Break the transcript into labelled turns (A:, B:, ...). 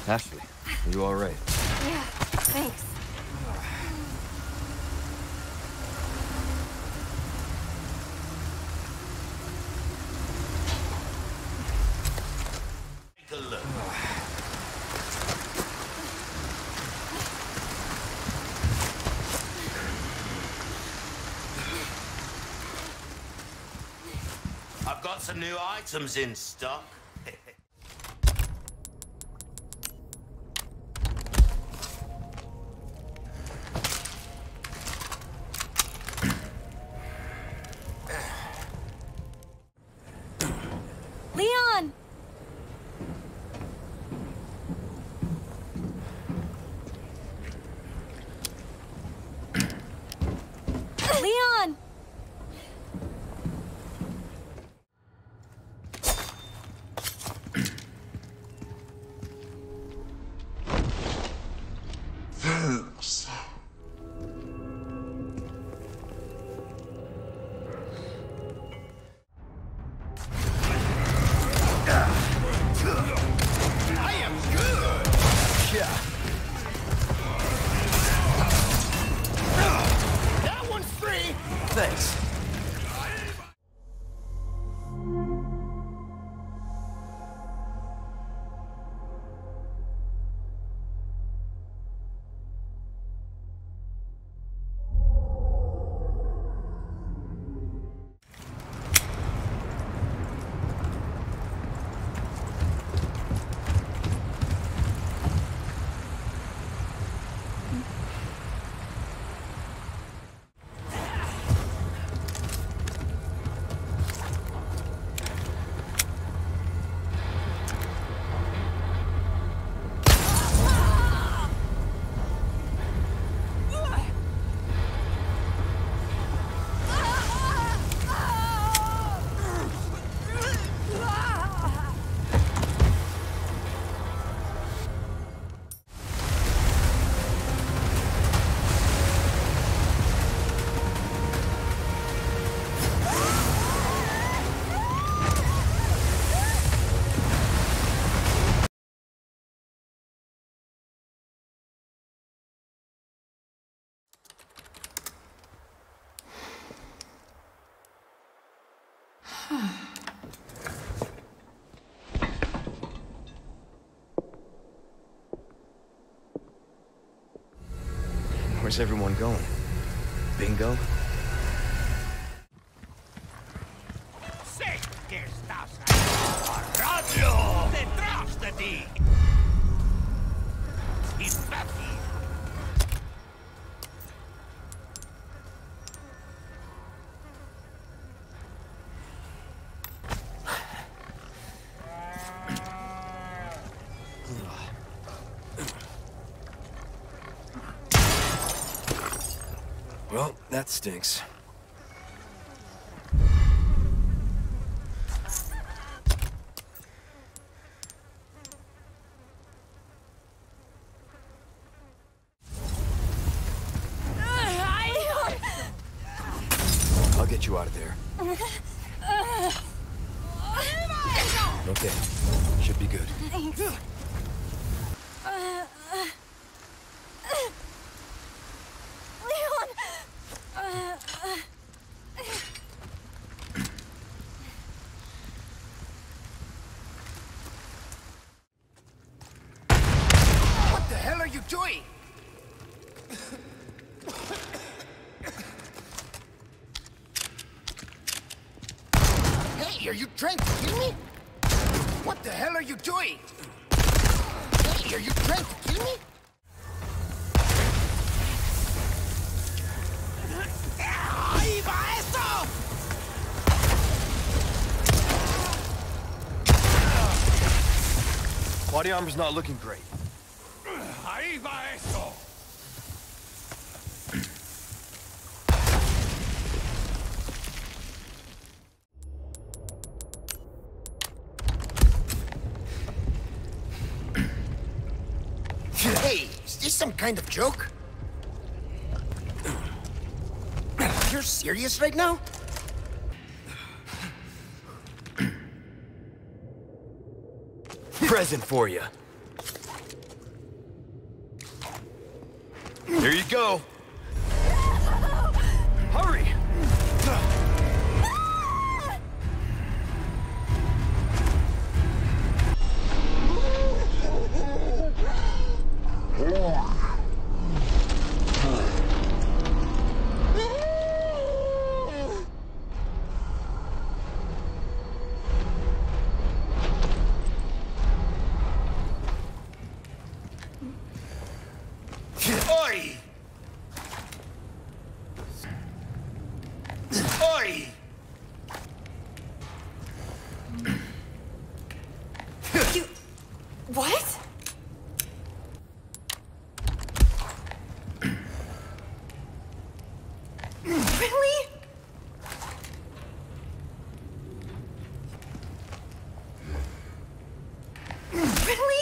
A: Ashley, are you all right?
B: Yeah, thanks.
C: Take a look. I've got some new items in stock.
B: Leon! Leon!
D: Thanks.
C: I am good!
A: Yeah.
C: That one's free!
A: Thanks. Where's everyone going? Bingo?
C: Sé que estás ahí. ¡Radio! ¡Detrás de ti! ¡Imbécil!
A: Well, that stinks. I'll get you out of there. Okay. Should be good.
B: Thanks. Leon!
C: What the hell are you doing? Hey, are you trying to kill me? What the hell are you doing? Hey, are you trying to kill me? ¡Ahí va eso!
A: Body armor's not looking great.
C: ¡Ahí va eso! Hey, is this some kind of joke? You're serious right now?
A: Present for you. Here you go. Hurry!
C: Oi! Oi!
B: You... What? Really? Really?